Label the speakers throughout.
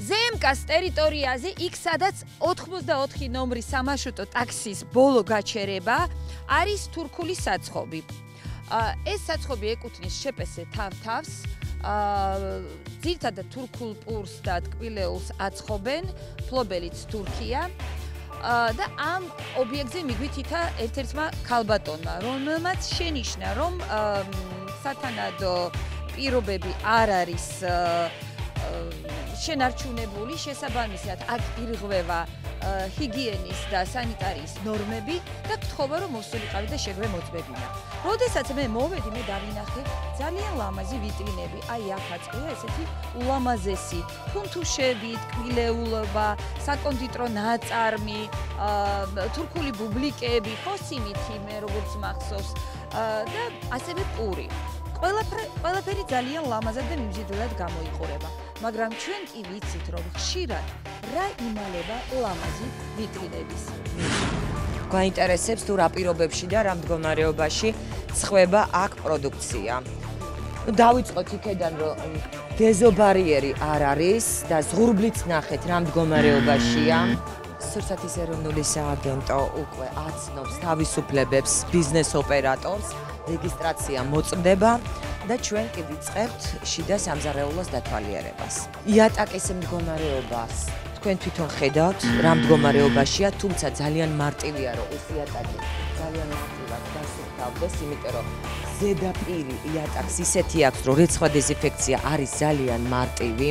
Speaker 1: ზემკას ტერიტორიაზე, იქ სადაც 84 ნომრის სამარშრუტო ტაქსის ბოლო გაჩერება არის თურქული საცხობი. ეს საცხობი ეკუთვნის შეპესე თავს. ძირითადად თურქულ პურს და ტკბილეულს აცხობენ, ფლობელიც თურქია. და ამ ობიექტზე მიგვიჩითა ერთ-ერთმა ქალბატონმა, რომელმაც შენიშნა, რომ სათანადო პირობები არ არის შენარჩუნებული, შესაბამისად აქ ირღვევა ჰიგიენის და სანიტარიის ნორმები და გთხოვა, რომ მოსულიყავი და შეგვე მოწმებინა. როდესაც მე მოვედი, მე დავინახე ძალიან ლამაზი ვიტრინები, აი აქაც ყია ესეთი ულამაზესი ფუნთუშები, ტკბილეულობა, საკონდიტრო ნაწარმი, თურქული ბუბლიკები, ხო სიმითი მე როგორც მახსოვს და ასევე პური. ყველაფერი ძალიან ლამაზად და მიმზიდველად გამოიყურება, მაგრამ ჩვენ კი ვიცით, რომ ხშირად რა იმალება ლამაზი ვიტრინების.
Speaker 2: გვაინტერესებს თუ რა პირობებში და რა მდგომარეობაში ცხვება აქ პროდუქცია. დავიწყოთ იქედან, რომ დეზობარიერი არ არის და ზღურბლიც ნახეთ რა მდგომარეობაშია. სურსათის ეროვნული სააგენტო უკვე აცნობს თავისუფლებებს ბიზნეს ოპერატორს, რეგისტრაცია მოწმდება და ჩვენ კი ვიწყებთ შიდა სამზარეულოს დათვალიერებას. იატაკის მდგომარეობას თქვენ თვითონ ხედავთ რა მდგომარეობაშია, თუმცა ძალიან მარტივია, რომ ეს იატაკი ძალიან მარტივად დასუფთავდეს, იმიტომ რომ ზედაპირი იატაკს ისეთი აქვს, რომ რეცხვა დეზინფექცია არის ძალიან მარტივი.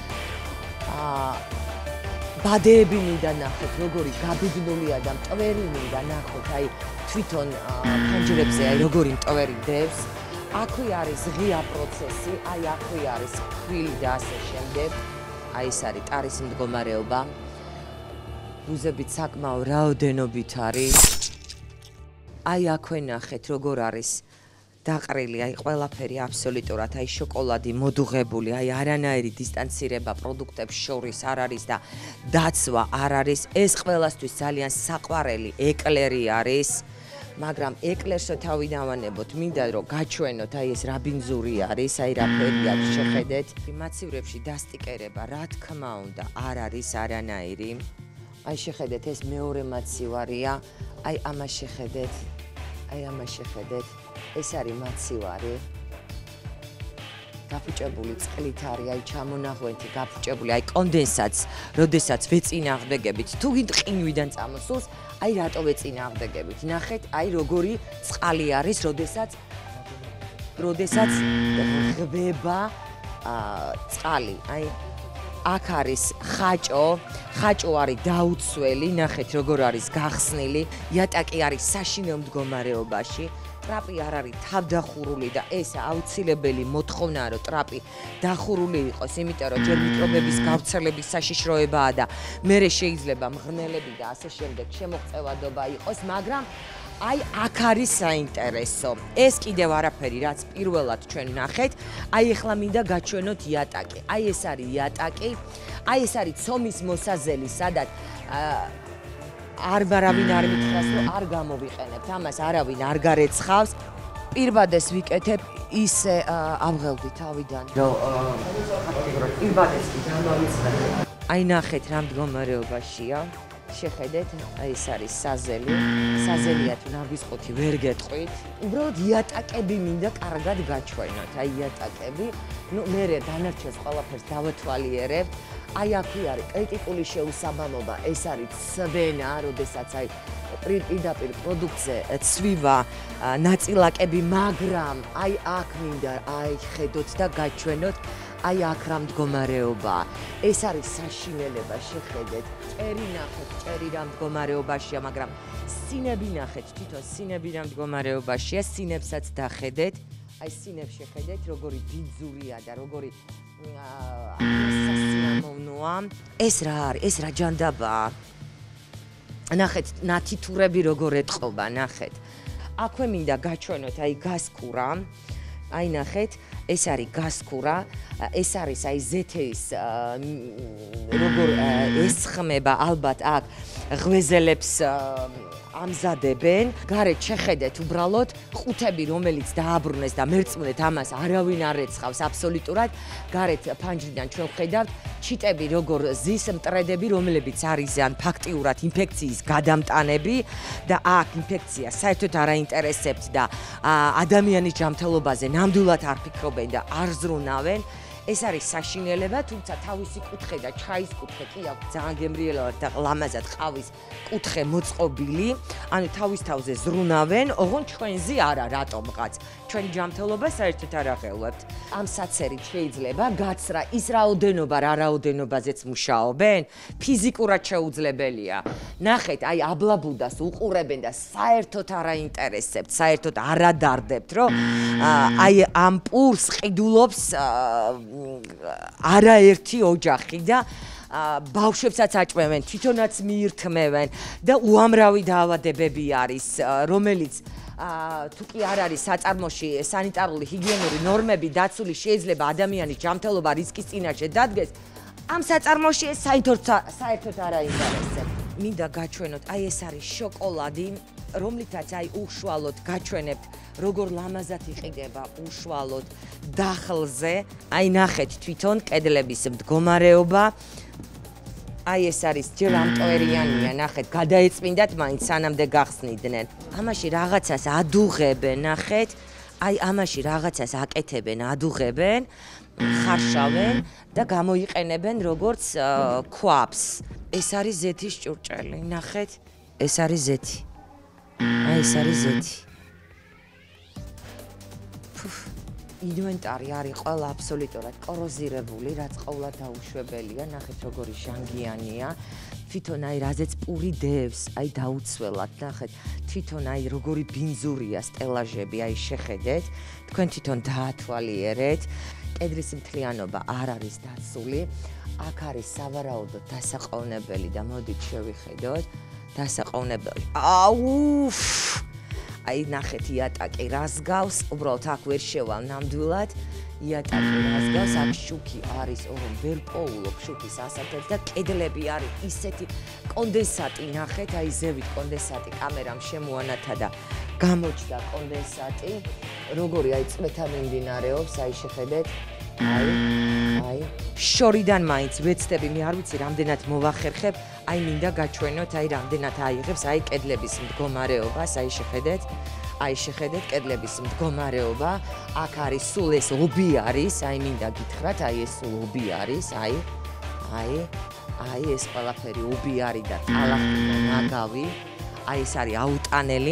Speaker 2: ბადეები მინდა ნახოთ, როგორი გაბედნულია და მტვერი მინდა ნახოთ, აი თვითონ ფანჯრებზე აი როგორი მტვერი დევს. აქვე არის ღია პროცესი, აი აქვე არის ქვილი და ასე შემდეგ. აი ეს არის ტარის მდგომარეობა. ბუზებით საკმაო რაოდენობით არის. აი აქვე ნახეთ როგორ არის დაყრილი, აი ყველაფერი აბსოლუტურად, აი შოკოლადი მოდუღებული, აი არანაირი დისტანცირება პროდუქტებს შორის არ არის და დაცვა არ არის. ეს ყველასთვის ძალიან საყვარელი ეკლერი არის. მაგრამ ეკლერსო თავი დავანებოთ, მინდა რომ გაჩვენოთ, აი ეს რა ბინძური არის, აი რა ფერი აქვს შეხედეთ. მაცივრებში დასტიკერება, რა თქმა უნდა, არ არის არანაირი. აი შეხედეთ, ეს მეორე მაცივარია, აი ამას შეხედეთ, აი ამას შეხედეთ, ეს არის მაცივარი. გაფუჭებული წყლით არის, აი ჩამონაღვენთი გაფუჭებული, აი კონდენსატს, როდესაც ვეწინააღმდეგებით, თუ გინდ ყინვიდან წამოსულს, აი რატო ვეწინააღმდეგებით. ნახეთ, აი როგორი წყალი არის, როდესაც ღვება წყალი. აი აქ არის ხაჭო არის დაუცველი, ნახეთ როგორ არის გახსნილი, იატაკი არის საშინელ მდგომარეობაში. ტრაპი არ არის თავდახურული და ეს აუცილებელი მოთხოვნაა, რომ ტრაპი დახურული იყოს, იმიტომ რომ ჯერ მიკრობების გავრცელების საშიშროებაა და მერე შეიძლება მღრღნელები და ასე შემდეგ შემოღწევადობა იყოს, მაგრამ აი აქ არის საინტერესო. ეს კიდევ არაფერი, რაც პირველად ჩვენ ნახეთ, აი ეხლა მინდა გაჩვენოთ იატაკი. აი ეს არის იატაკი, აი ეს არის ცომის მოსაზელი, სადაც არავინ არ მითხრას, რომ არ გამოვიყენებთ, ამას არავინ არ გარეცხავს. პირბადეს ვიკეთებ, ისე ავღელდი თავიდან, რომ პირბადეს კი გამოვიწყებ. აი ნახეთ რა მდგომარეობაშია. შეხედეთ, აი ეს არის საზელი. საზელია თუ ნაგვისყუთი ვერ გეტყვით. უბრალოდ იატაკები მინდა კარგად გაჩვენოთ. აი იატაკები, ნუ მე დანარჩენს ყველაფერს დავათვალიერებთ. აი აქვე არის კრიტიკული შეუსაბამობა, ეს არის ცვენა, როდესაც აი პირდაპირ პროდუქტზე ცვივა ნაწილაკები, მაგრამ აი აქ მინდა აი ხედოთ და გაჩვენოთ, აი აქ რა მდგომარეობაა. ეს არის საშინელება, შეხედეთ, ჭერი ნახეთ, ჭერი რა მდგომარეობაშია, მაგრამ სინები ნახეთ, თვითონ სინები რა მდგომარეობაშია, სინებსაც დახედეთ. აი სინებს შეხედეთ, როგორი ბინძურია და როგორი სასიამოვნოა. ეს რა არის? ეს რა ჯანდაბაა? ნახეთ, ნათითურები როგორ ეტყობა, ნახეთ. აქვე მინდა გაჩვენოთ, აი გასკურა. აი ნახეთ, ეს არის გასკურა, ეს არის აი ზეთეის როგორ ესხმება ალბათ აქ ღვეზელებს ამზადებენ. გარეთ შეხედეთ უბრალოდ ყუთები, რომელიც დააბრუნეს და მერწმუნეთ ამას არავინ არ ეცხავს აბსოლუტურად. გარეთ ფანჯრიდან ჩვენ ვხედავთ ჩიტები, როგორ ზის მტრედები, რომლებიც არის ან ფაქტიურად ინფექციის გადამტანები და აქ ინფექცია საერთოდ არ აინტერესებთ და ადამიანის ჯანმრთელობაზე ნამდვილად არ ფიქრობენ და არ ზრუნავენ. ეს არის საშინელება, თუმცა თავისი კუთხე და ჩაის კუთხე კი აქვს ძალიან გემრიელად და ლამაზად ყავის კუთხე მოწყობილი, ანუ თავის თავზე ზრუნავენ, ოღონდ ჩვენზე არა რატომღაც. ჩვენი ჯანმრთელობა საერთოდ არ აღელვებთ. ამ საცერით შეიძლება გაცრა ის რაოდენობა რა რაოდენობაზეც მუშაობენ, ფიზიკურად შეუძლებელია. ნახეთ, აი აბლაბუდას უყურებენ და საერთოდ არ აინტერესებთ, საერთოდ არ ადარდებთ, რომ აი ამ პურს ყიდულობს არაერთი ოჯახი და ბავშვებსაც აჭმევენ, თვითონაც მიირთმევენ და უამრავი დაავადებები არის, რომელიც თუ კი არ არის საწარმოში სანიტარული ჰიგიენური ნორმები დაცული, შეიძლება ადამიანის ჯანმრთელობა რისკის წინაშე დადგეს. ამ საწარმოში ეს საერთოდ არ აინტერესებს. მინდა გაჩვენოთ, აი ეს არის შოკოლადი, რომლითაც აი უშუალოდ გაჩვენებთ, როგორ ლამაზად იყიდება უშუალოდ დახლზე. აი ნახეთ თვითონ კედლების მდგომარეობა. აი ეს არის ჯერ ამტვერიანია, ნახეთ, გადაეწმინდათ მაინც სანამდე გახსნიდნენ. ამაში რაღაცას ადუღებენ, ნახეთ. აი ამაში რაღაცას აკეთებენ, ადუღებენ, ხარშავენ და გამოიყენებენ როგორც ქვაფს. ეს არის ზეთის ჭურჭელი, ნახეთ, ეს არის ზეთი. აი ეს არის ზეთი. ინვენტარი არის ყველა აბსოლუტურად კოროზირებული, რაც ყოვლად დაუშვებელია, ნახეთ როგორი ჟანგიანია. თვითონ აი რაზეც პური დევს, აი დაუცველად, ნახეთ, თვითონ აი როგორი ბინძურია სტელაჟები, აი შეხედეთ, თქვენ თვითონ დაათვალიერეთ. კედლის მთლიანობა არ არის დაცული. აქ არის სავარაუდოდ დასაყოვნებელი და მოდით შევიხედოთ. დასაყოვნებელი. აუ! აი ნახეთ იატაკი რას გავს, უბრალოდ აქ ვერ შევალ ნამდვილად. იატაკი რას გავს, აქ შუქი არის, ოღონდ ვერ პოულობ შუქის ასათებს და კედლები არის ისეთი კონდენსატი, ნახეთ, აი ზევით კონდენსატი კამერამ შემოანათა და გამოჩნდა კონდენსატი. როგორი აი წვეთა მიმდინარეობს, აი შეხედეთ. აი შორიდან მაინც ვეცდები, მე არ ვიცი რამდენად მოვახერხებ, აი მინდა გაჩვენოთ, აი რამდენად აიღებს აი კედლების მდგომარეობას, აი შეხედეთ. აი შეხედეთ კედლების მდგომარეობა, აქ არის სულ ეს ობი არის, აი მინდა გითხრათ, აი ეს სულ ობი არის, აი ეს ყველაფერი ობი არის და ტალახი და ნაგავი, აი ეს არის აუტანელი.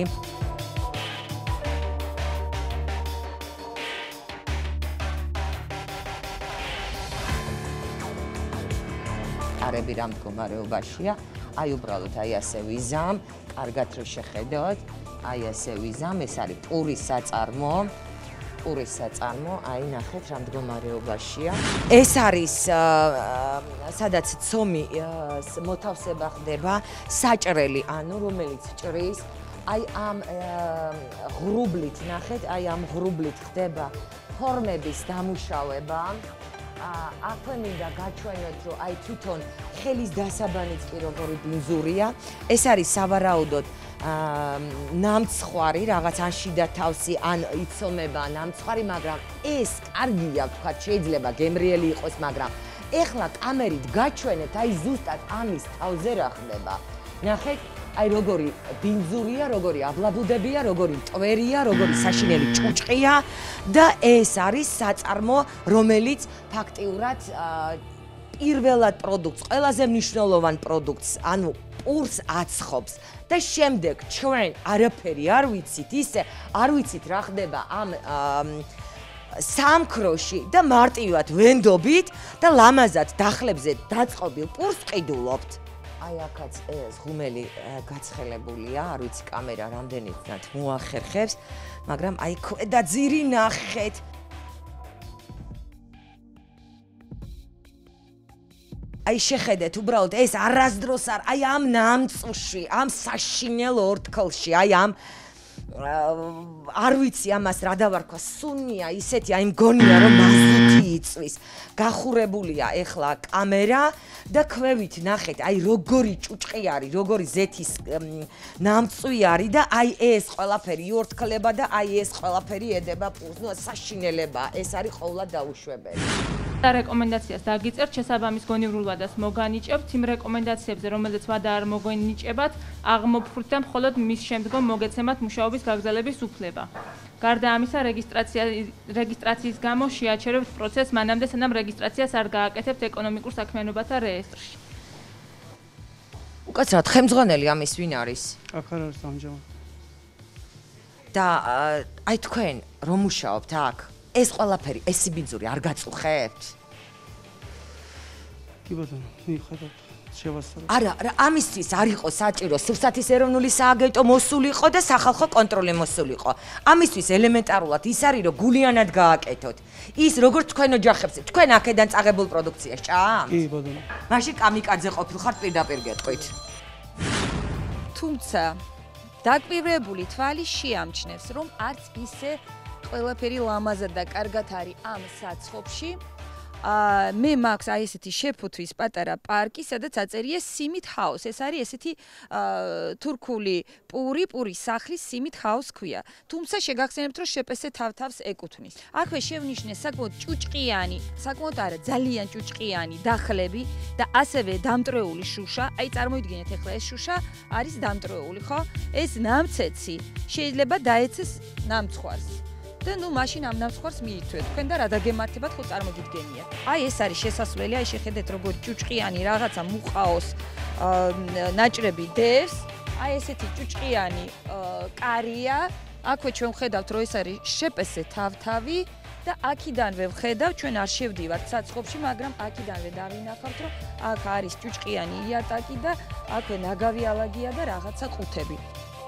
Speaker 2: არები რა მდგომარეობაშია, აი უბრალოდ აი ასე ვიზამ, კარგად რო შეხედოთ, აი ასე ვიზამ, ეს არის პურის საწარმო, აი ნახეთ რა მდგომარეობაშია. ეს არის სადაც ცომი მოთავსება ხდება, საჭრელი, ანუ რომელიც ჭრის, აი ამ ღრუბლით, ნახეთ, აი ამ ღრუბლით ხდება ფორმების დამუშავება. აქვე მინდა გაჩვენოთ, რომ აი თვითონ ხელის დასაბანიც კი როგორი ბინძურია. ეს არის სავარაუდოდ ნამცხვარი, რაღაც ან შიდა თავსი, ან იცომება ნამცხვარი, მაგრამ ეს კარგია, ვთქვათ, შეიძლება გემრიელი იყოს, მაგრამ ეხლა კამერით გაჩვენეთ, აი ზუსტად ამის თავზე რა ხდება. ნახეთ, აი როგორი ბინძურია, როგორი აბლაბუდებია, როგორი მტვერია, როგორი საშინელი ჭუჭყია და ეს არის საწარმო, რომელიც ფაქტიურად პირველად პროდუქტს, ყველაზე მნიშვნელოვან პროდუქტს, ანუ პურს აცხობს და შემდეგ ჩვენ არაფერი არ ვიცით, ისე არ ვიცით რა ხდება ამ სამქროში და მარტივად ვენდობით და ლამაზად დახლებზე დაწყობილ პურს ყიდულობთ. აი აქაც ეს ღუმელი გაცხელებულია, არ ვიცი კამერა რამდენად მოახერხებს, მაგრამ აი ქვედა ძირი ნახეთ. აი შეხედეთ, უბრალოდ ეს არასდროს არ, აი ამ ნამწუში, ამ საშინელ ორთქლში, აი ამ არ ვიცი ამას რა დავარქვა, სუნია ისეთი, აი მგონია რომ მაზუთი იწვის. გახურებულია ეხლა კამერა და ქვევით ნახეთ, აი როგორი ჭუჭყი არის, როგორი ზეთის ნამწვი არის და აი ეს ყველაფერი იორთქლება და აი ეს ყველაფერი ედება პურს. ნუ საშინელება, ეს არის ყოვლად დაუშვებელი.
Speaker 3: და რეკომენდაციას დაგიწერთ, შესაბამის გონივრულ ვადას მოგანიჭებთ, იმ რეკომენდაციებზე, რომელიც ვადა არ მოგენიჭებათ, აღმოფხვრით და მხოლოდ მის შემდგომ მოგეცემათ მუშაობის გაგრძელების უფლება. გარდა ამისა, რეგისტრაციის გამო შეაჩერებთ პროცესს მანამდე, სანამ რეგისტრაციას არ გააკეთებთ ეკონომიკურ საქმიანობათა რეესტრში.
Speaker 2: უკაცრავად, ხელმძღვანელი ამის ვინ არის?
Speaker 4: აქ არ არის ამჟამად.
Speaker 2: და აი თქვენ რომ მუშაობთ აქ? ეს ყველაფერი, ეს სიბინძური არ გაწუხებთ?
Speaker 4: კი ბატონო, მიხედავთ, შევასწავლეთ.
Speaker 2: არა, ამისთვის არ იყო საჭირო სურსათის ეროვნული სააგენტო მოსულიყო და სახალხო კონტროლი მოსულიყო. ამისთვის ელემენტარულად ის არის, რომ გულიანად გააკეთოთ. ის როგორც თქვენ ოჯახებს, თქვენ აქედან წაღებულ პროდუქციას ჭამთ?
Speaker 4: კი ბატონო.
Speaker 2: მაშინ კამიკაძე ყოფილ ხართ პირდაპირ გეტყვით.
Speaker 1: თუმცა დაკვირვებული თვალი შეამჩნევს, რომ არც ისე ყველაფერი ლამაზად და კარგად არის ამ საცხობში. მე მაქვს აი ესეთი შეფუთვის პატარა პარკი, სადაც აწერია სიმით ჰაუს. ეს არის ესეთი თურქული პურის სახლის სიმით ჰაუს ქვია. თუმცა შეგახსენებთ, რომ შეპესე თავთავს ეკუთვნის. აქვე შევნიშნეს საკმაოდ ჭუჭყიანი, საკმაოდ არა, ძალიან ჭუჭყიანი დახლები და ასევე დამტრეული შუშა. აი წარმოიდგინეთ ახლა ეს შუშა არის დამტრეული, ხო? ეს ნამცეცი შეიძლება დაეცეს ნამცხვარს. და ნუ მაშინ ამ ნამცხვარს მიიწვეთ. თქვენ და რა დაგემართებათ, ხო წარმოგიდგენიათ. აი ეს არის შესასვლელი, აი შეხედეთ როგორი ჭუჭყიანი რაღაცა მუყაოს ნაჭრები დევს. აი ესეთი ჭუჭყიანი კარია. აქვე ჩვენ ვხედავთ, რომ ეს არის შეპესე თავთავი და აქიდანვე ვხედავ, ჩვენ არ შევდივართ საცხობში, მაგრამ აქიდანვე დავინახავთ, რომ აქ არის ჭუჭყიანი იატაკი და აქვე ნაგავი ალაგია და რაღაცა ყუთები.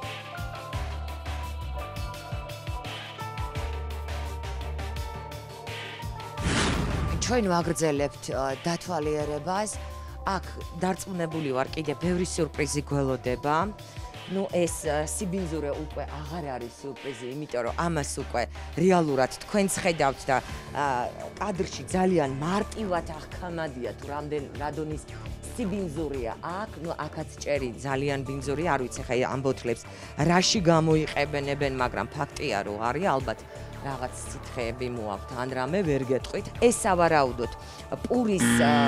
Speaker 2: ჩვენ ვაგრძელებთ დათვალიერებას. აქ დარწმუნებული ვარ, კიდე ბევრი სიურპრიზი გველოდება. ნუ ეს სიბინძურე უკვე აღარ არის სიურპრიზი, იმიტომ რომ ამას უკვე რეალურად თქვენც ხედავთ და კადრში ძალიან მარტივად აღქამადია თუ რა დონის სიბინძურია აქ, ნუ აქაც ჭერი ძალიან ბინძური, არ ვიცი ხა ამ ბოთლებს რაში გამოიყენებენ, მაგრამ ფაქტია რომ არის ალბათ რაღაც სითხეები მოაქვთ, ან რამე ვერ გეტყვით. ეს სავარაუდოდ პურის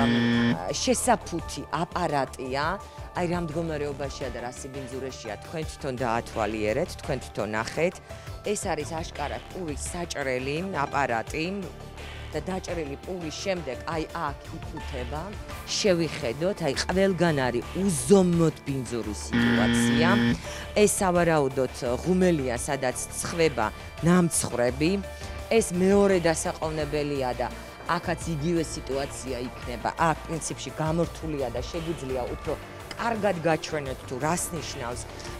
Speaker 2: შესაფუთი აპარატია. აი რა მდგომარეობაშია და რა სიბინძურეშია, თქვენ თვითონ დაათვალიერეთ, თქვენ თვითონ ნახეთ. ეს არის აშკარად პურის საჭრელი აპარატი და დაჭრილი პურის შემდეგ აი აქ იკუთება. შევიხედოთ, აი ყველგან არის უზომოდ ბინძური სიტუაცია. ეს სავარაუდოდ ღუმელია, სადაც ცხვება ნამცხრები. ეს მეორე დასაყოვნებელია და აქაც იგივე სიტუაცია იქნება. აქ პრინციპში გამორთულია და შეგვიძლია უფრო კარგად გაჩვენოთ თუ რას ნიშნავს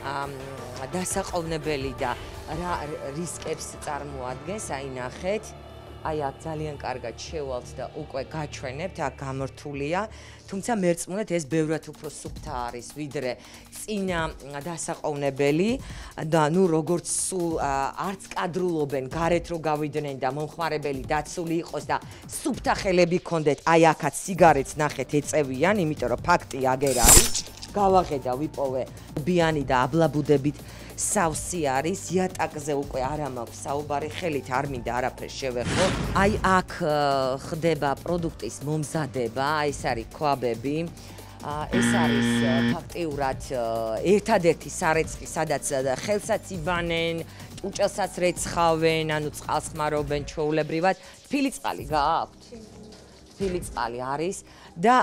Speaker 2: დასაყოვნებელი და რა რისკებს წარმოადგენს. აი ნახეთ. აი აქ ძალიან კარგად შევალთ და უკვე გაჩვენებთ, აქ გამორთულია. თუმცა მერწმუნეთ, ეს ბევრად უფრო სუფთა არის, ვიდრე წინა დასაყოვნებელი და ნუ როგორც სულ არც კადრულობენ, გარეთ რო გავიდნენ და მომხმარებელი დაცული იყოს და სუფთა ხელები გქონდეთ, აი აქაც სიგარეტს ნახეთ ეწევიან, იმიტომ რომ ფაქტი აგერ არის. გავაღედა, ვიპოვე ბიანი და აბლაბუდებით სავსი არის, იატაკზე უკვე არა მაქვს საუბარი, ხელით არ მინდა არაფერს შევეხო. აი აქ ხდება პროდუქტის მომზადება, ეს არის ქვაბები. ეს არის ფაქტიურად ერთადერთი სარეცხი, სადაც ხელსაც იბანენ, ჭუჭელსაც რეცხავენ, ანუ წყალს ხმარობენ ჩვეულებრივად. თბილისწყალი გააქვთ? თბილისწყალი არის და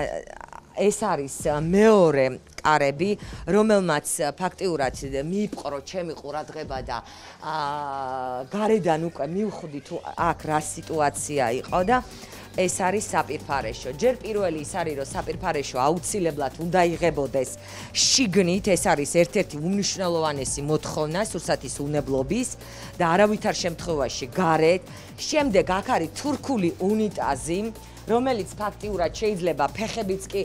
Speaker 2: ეს არის მეორე კარები, რომელმაც ფაქტიურად მიიპყრო ჩემი ყურადღება და გარედან უკვე მივხვდი თუ აქ რა სიტუაცია იყო და ეს არის საპირფარეშო. ჯერ პირველი ის არის, რომ საპირფარეშო აუცილებლად უნდა იღებოდეს შიგნით, ეს არის ერთ-ერთი უმნიშვნელოვანესი მოთხოვნა სურსათის უნებლობის და არავითარ შემთხვევაში გარეთ. შემდეგ აქ არის თურქული უნიტაზი, რომელიც ფაქტიურად შეიძლება ფეხებიც კი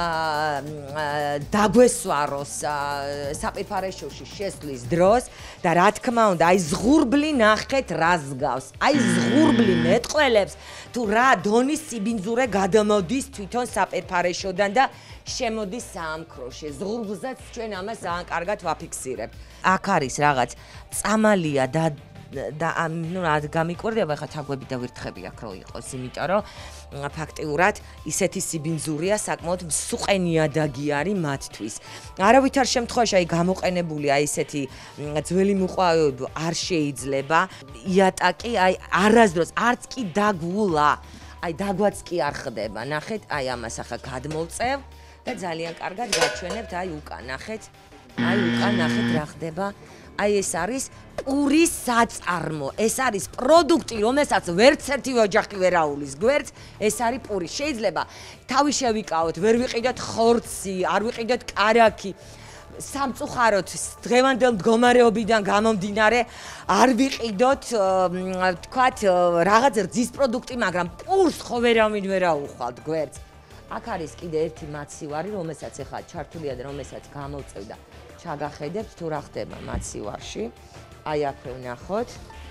Speaker 2: დაგვესვაროს საპირფარეშოში შესვლის დროს და რა თქმა უნდა, აი ზღურბლი ნახეთ რას გავს. აი ზღურბლი მეტყველებს თუ რა დონის სიბინძურე გადამოდის თვითონ საპირფარეშოდან და შემოდის საამქროში. ზღურბლსაც ჩვენ ამას ძალიან კარგად ვაფიქსირებთ. აქ არის რაღაც წამალია და ნუ რა გამიკვირდება ხა თაგვები და ვირთხები აქ რო იყოს, იმიტომ რომ ფაქტიურად ისეთი სიბინძურია საკმაოდ მსუყენიადაგი არის მათთვის. არავითარ შემთხვევაში აი გამოყენებული აი ესეთი ძველი მოყვავილები არ შეიძლება. იატაკი აი არასდროს არც კი დაგულა. აი დაგვაც კი არ ხდება. ნახეთ, აი ამას ახლა გადმოვწევ და ძალიან კარგად გაჩვენებთ აი უკან, ნახეთ. აი უკან ნახეთ რა ხდება. აი ეს არის პურის საწარმო. ეს არის პროდუქტი, რომელსაც ვერც ერთი ოჯახი ვერ აულის გვერდს. ეს არის პური. შეიძლება თავი შევიკავოთ, ვერ ვიყიდოთ ხორცი, არ ვიყიდოთ კარაქი. სამწუხაროდ დღევანდელ მდგომარეობიდან გამომდინარე არ ვიყიდოთ თქვათ რაღაც რძის პროდუქტი, მაგრამ პურს ხო ვერავინ ვერ აუხვალთ გვერდს. აქ არის კიდე ერთი მაცივარი, რომელსაც ახლა ჩართულია და რომელსაც გამოვწევდა. ჩაგახედებთ თუ რა ხდება მაცივარში. აი აქვე ვნახოთ.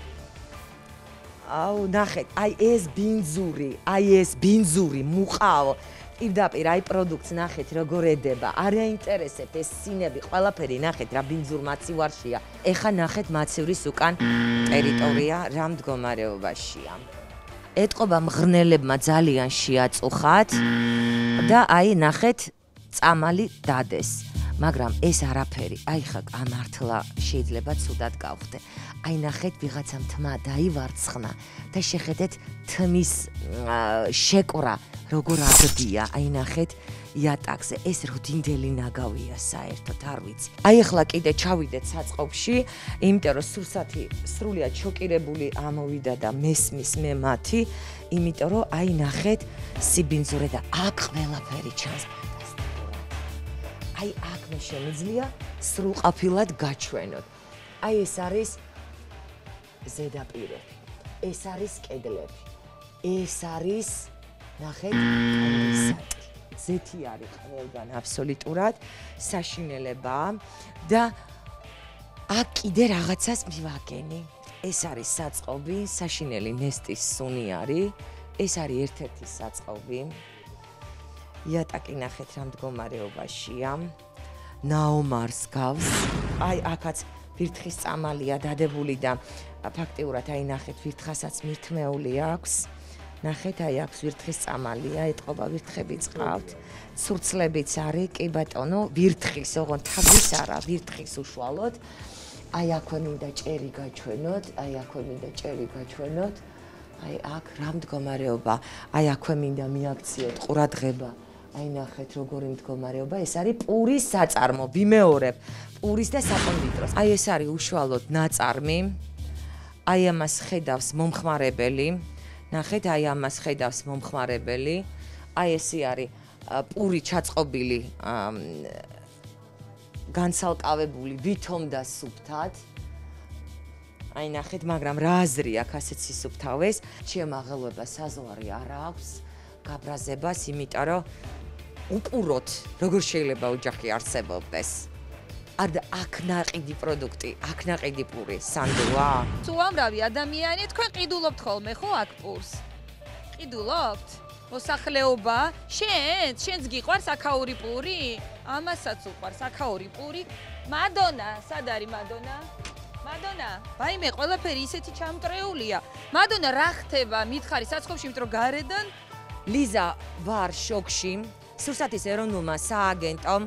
Speaker 2: აუ ნახეთ, აი ეს ბინძური მუყაო. პირდაპირ აი პროდუქტს ნახეთ როგორ ედება. არ აინტერესებთ ეს სინები, ყველაფერი ნახეთ რა ბინძურ მაცივარშია. ეხა ნახეთ მაცივრის უკან ტერიტორია რა მდგომარეობაშია. ეტყობა მღრნელებმა ძალიან შეაწუხათ და აი ნახეთ წამალი დადეს. მაგრამ ეს არაფერი, აი ხა ამართლა შეიძლება ცუდად გავხდე. აი ნახეთ ვიღაცამ თმა დაივარცხნა და შეხედეთ თმის შეკვრა როგორ აგდია. აი ნახეთ იატაკზე ეს როდინდელი ნაგავია საერთოდ არ ვიცი. აი ახლა კიდე ჩავიდეთ საწყობში, იმიტომ რომ სურსათი სრულიად შოკირებული ამოვიდა და მესმის მე მათი, იმიტომ რომ აი ნახეთ სიბინძურე და აქ ყველაფერი ჩანს. აი აქ მე შემიძლია სრულყოფილად გაჩვენოთ. აი ეს არის ზედაპირები. ეს არის კედლები. ეს არის ნახეთ კამისაკი. ზეთი არის ყველგან აბსოლუტურად საშინელებაა და აქ კიდე რაღაცას მივაგენი. ეს არის საწყობი, საშინელი ნესტის სუნი არის. ეს არის ერთ-ერთი საწყობი. იატაკი ნახეთ რა მდგომარეობაშია. ნაომარს გავს. აი აქაც ვირთხის წამალია დადებული და ფაქტიურად აი ნახეთ ვირთხასაც მირთმეული აქვს. ნახეთ აი აქვს ვირთხის წამალია, ეტყობა ვირთხებიც ყავთ. ცურცლებიც არის, კი ბატონო, ვირთხის, ოღონდ თავის არა, ვირთხის უშუალოდ. აი აქვე მინდა ჭერი გაჩვენოთ, აი აქვე მინდა ჭერი გაჩვენოთ. აი აქ რა მდგომარეობა, აი აქვე მინდა მიაქციოთ ყურადღება. აი ნახეთ როგორი მდგომარეობა, ეს არის პურის საწარმო, ვიმეორებ, პურის და საკონდიტროს. აი ეს არის უშუალოდ ნაწარმი. აი ამას ხედავს მომხმარებელი. ნახეთ, აი ამას ხედავს მომხმარებელი. აი ესე არის პური ჩაწყობილი, განცალკავებული ვითომ და სუფთად. აი ნახეთ, მაგრამ რა აზრი აქვს ასეთ სისუფთავეს? შემაღელვება საზღვარი არ აქვს გაბრაზებას, იმიტომ რომ უპუროთ როგორ შეიძლება ოჯახი არსებობდეს. არდა აქ ნაყიდი პროდუქტი, აქ ნაყიდი პური, სანდოა.
Speaker 1: თუ ამრავი ადამიანი თქვენ ყიდულობთ ხოლმე ხო აქ პურს? ყიდულობთ? მოსახლეობა, შენც გიყვარს აქაური პური? ამასაც უყვარს აქაური პური. მადონა, სად არის მადონა? მადონა, ვაიმე, ყველაფერი ისეთი ჩამტრეულია. მადონა, რა ხდება? მითხარი საცხობში, იმიტომ რომ გარედან
Speaker 2: ლიზა ვარ შოქში. სურსათის ეროვნულმა სააგენტომ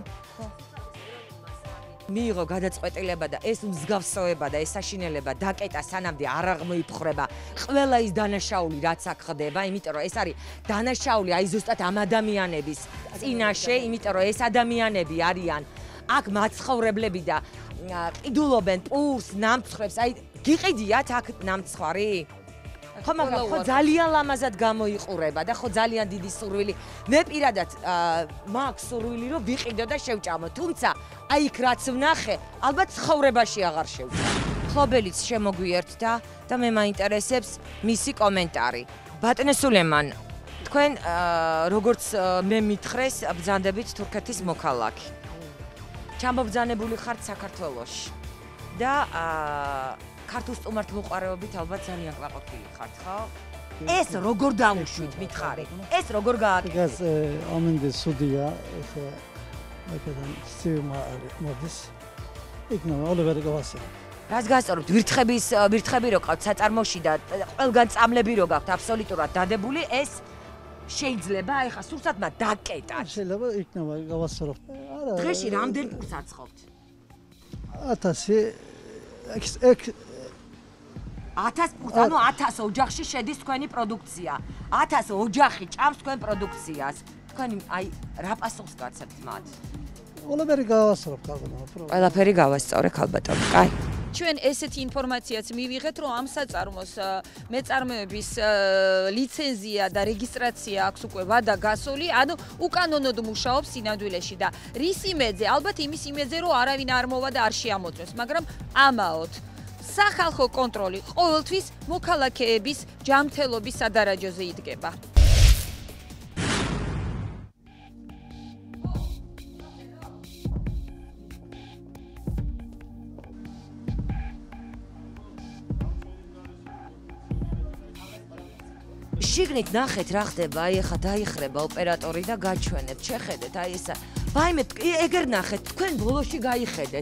Speaker 2: მიიღო გადაწყვეტილება და ეს მსგავსება და ეს საშინელება დაკეტა სანამდე არ აღმოიფხრება ყველა ის დანაშაული რაც აქ ხდება, იმიტომ რომ ეს არის დანაშაული აი ზუსტად ამ ადამიანების წინაშე, იმიტომ რომ ეს ადამიანები არიან აქ მაცხოვრებლები და ყიდულობენ პურს, ნამცხრებს, აი გიყიდიათ აქ ნამცხვარი? ხო, მაგრამ ხო ძალიან ლამაზად გამოიყურება და ხო ძალიან დიდი სურვილი. მე პირადად მაქვს სურვილი რომ ვიყიდო და შევჭამო, თუმცა აი იქ რაც ვნახე, ალბათ ცხოვრებაში აღარ შევჭამ. ხლობელიც შემოგვიერთდა და მე მაინტერესებს მისი კომენტარი. ბატონო სულემან, თქვენ როგორც მე მითხრეს, ბრძანდებით თურქეთის მოქალაქი. ჩამობრძანებული ხართ საქართველოში და ქართულ სტუმართმოყვარეობით ალბათ ძალიან კმაყოფილი ხართ, ხო? ეს როგორ დამუშვით, მითხარით? ეს როგორ გააკეთეთ?
Speaker 5: ეს ამინდი სუდია, ეხა აკადან სიმა მოდის. იქნება ოლივერი გავასე.
Speaker 2: რას გასწორებთ? ვირთხები რო ყავთ საწარმოში და ყველგან წამლები რო გაქვთ აბსოლუტურად დადებული, ეს შეიძლება ეხა სურსათმა დაკეტათ.
Speaker 5: შეიძლება იქნება გავასწორებთ. არა.
Speaker 2: დღეში რამდენ პურს აცხობთ?
Speaker 5: 1000
Speaker 2: 1000 პურს, ანუ 1000 ოჯახში შედის თქვენი პროდუქცია. 1000 ოჯახი ჭამს თქვენ პროდუქციას. თქვენი აი რა პასუხს გაცემთ მათ?
Speaker 5: ოლივერი გავასწორებთ ალბათ.
Speaker 2: ყველაფერი გავასწორე ქალბატონო. კაი.
Speaker 1: ჩვენ ესეთი ინფორმაციაც მივიღეთ, რომ ამ საწარმოს მეწარმეების ლიცენზია და რეგისტრაცია აქვს უკვე ვადა გასული, ანუ უკანონოდ მუშაობს სინამდვილეში და რის იმედზე? ალბათ იმის იმედზე, რომ არავინ არ მოვა და არ შეამოწმებს, მაგრამ ამაოდ სახალხო კონტროლი ყოველთვის მოქალაქეების ჯანმრთელობის სადარაჯოზე იდგება.
Speaker 2: შიგნით ნახეთ რა ხდება, აი ახლა დაიხრება ოპერატორი და გაჩვენეთ, შეხედეთ, აი ესა. ვაიმე, ეგერ ნახეთ, თქვენ ბოლოში გაიხედეთ.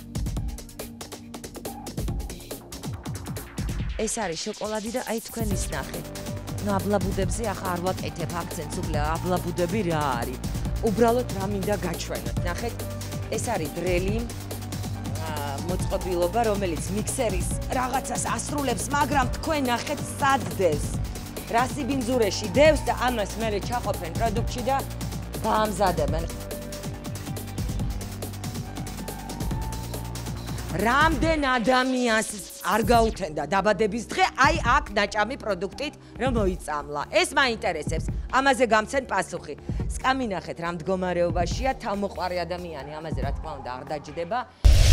Speaker 2: ეს არის შოკოლადი და აი თქვენ ის ნახეთ. ნუ აბლაბუდებზე ახლა არ ვაკეთებ აქცენტს, უკვე აბლაბუდები რა არის. უბრალოდ რა მინდა გაჩვენოთ. ნახეთ, ეს არის დრელი, მოწყობილობა, რომელიც მიქსერის რაღაცას ასრულებს, მაგრამ თქვენ ნახეთ სად დევს. რა სიბინძურეში დევს და ამას მერე ჩაყოფენ პროდუქტში და გაამზადებენ. რამდენ ადამიანს არ გაუთენდა დაბადების დღე, აი აქ ნაჭამი პროდუქტით რომ მოიწამლა. ეს მაინტერესებს. ამაზე გამცენ პასუხი. სკამი ნახეთ რა მდგომარეობაშია, თავმოყარი ადამიანი ამაზე რა თქმა უნდა არ დაჯდება.